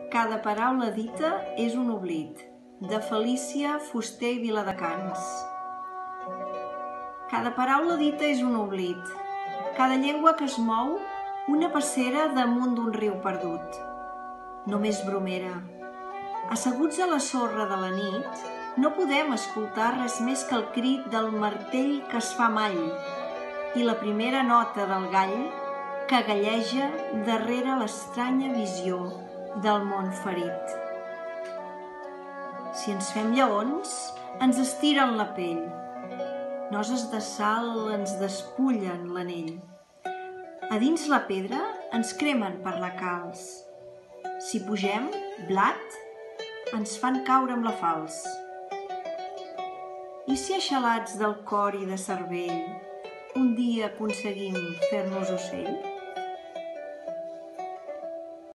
Cada paraula dita és un oblit, de Felícia Fuster i Viladecans. Cada paraula dita és un oblit, cada llengua que es mou, una passera damunt d'un riu perdut. Només bromera. Asseguts a la sorra de la nit, no podem escoltar res més que el crit del martell que es fa mall i la primera nota del gall que galleja darrere l'estranya visió del món ferit. Si ens fem lleons, ens estiren la pell. Noses de sal ens despullen l'anell. A dins la pedra ens cremen per la calç. Si pugem, blat, ens fan caure amb la falç. I si aixalats del cor i de cervell, un dia aconseguim fer-nos ocell?